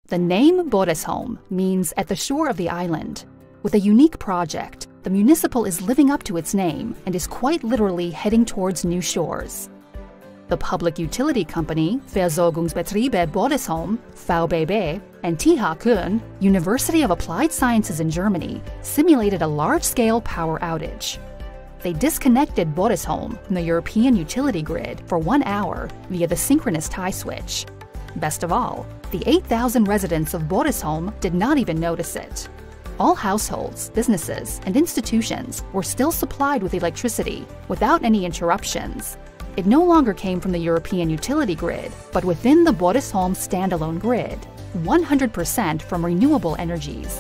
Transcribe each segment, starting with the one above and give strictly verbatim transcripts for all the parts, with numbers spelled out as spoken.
The name Bodesholm means at the shore of the island. With a unique project, the municipal is living up to its name and is quite literally heading towards new shores. The public utility company Versorgungsbetriebe Bodesholm, V B B, and T H Köln, University of Applied Sciences in Germany, simulated a large-scale power outage. They disconnected Bodesholm from the European utility grid for one hour via the synchronous tie switch. Best of all, the eight thousand residents of Bodesholm did not even notice it. All households, businesses, and institutions were still supplied with electricity without any interruptions. It no longer came from the European utility grid, but within the Bodesholm standalone grid, one hundred percent from renewable energies.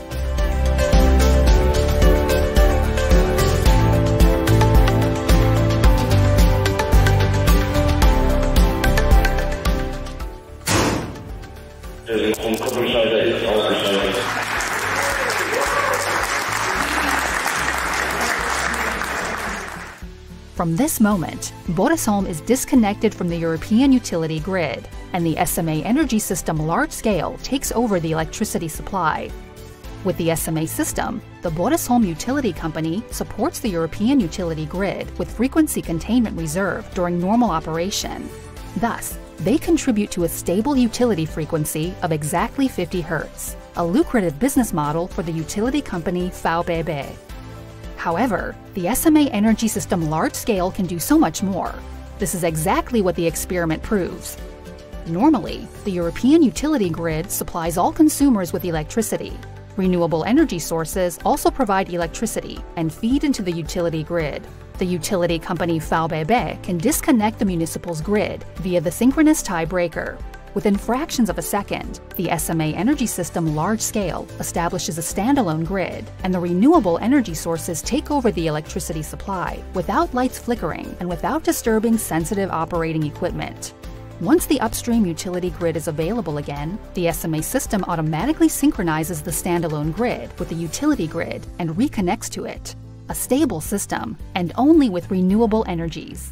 From this moment, Bodesholm is disconnected from the European utility grid, and the S M A Energy System large-scale takes over the electricity supply. With the S M A system, the Bodesholm Utility Company supports the European utility grid with frequency containment reserve during normal operation. Thus, they contribute to a stable utility frequency of exactly fifty hertz, a lucrative business model for the utility company V B B. However, the S M A Energy System large-scale can do so much more. This is exactly what the experiment proves. Normally, the European utility grid supplies all consumers with electricity. Renewable energy sources also provide electricity and feed into the utility grid. The utility company V B B can disconnect the municipal's grid via the synchronous tie breaker. Within fractions of a second, the S M A Energy System large-scale establishes a standalone grid, and the renewable energy sources take over the electricity supply without lights flickering and without disturbing sensitive operating equipment. Once the upstream utility grid is available again, the S M A system automatically synchronizes the standalone grid with the utility grid and reconnects to it. A stable system, and only with renewable energies.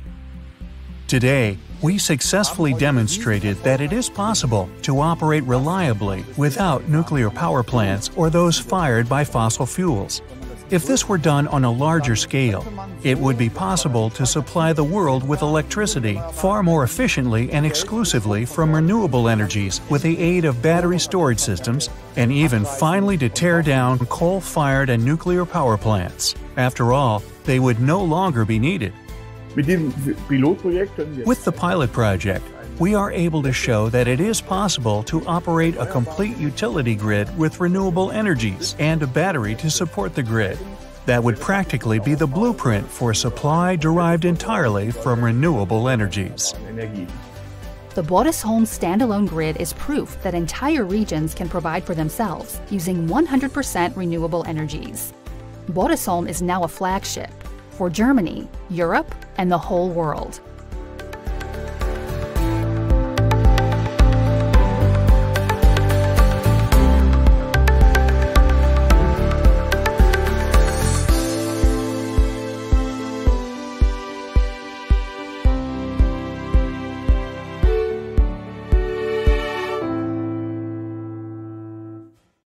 Today, we successfully demonstrated that it is possible to operate reliably without nuclear power plants or those fired by fossil fuels. If this were done on a larger scale, it would be possible to supply the world with electricity far more efficiently and exclusively from renewable energies with the aid of battery storage systems, and even finally to tear down coal-fired and nuclear power plants. After all, they would no longer be needed. With the pilot project, we are able to show that it is possible to operate a complete utility grid with renewable energies and a battery to support the grid. That would practically be the blueprint for supply derived entirely from renewable energies. The Bodesholm standalone grid is proof that entire regions can provide for themselves using one hundred percent renewable energies. Bodesholm is now a flagship for Germany, Europe, and the whole world.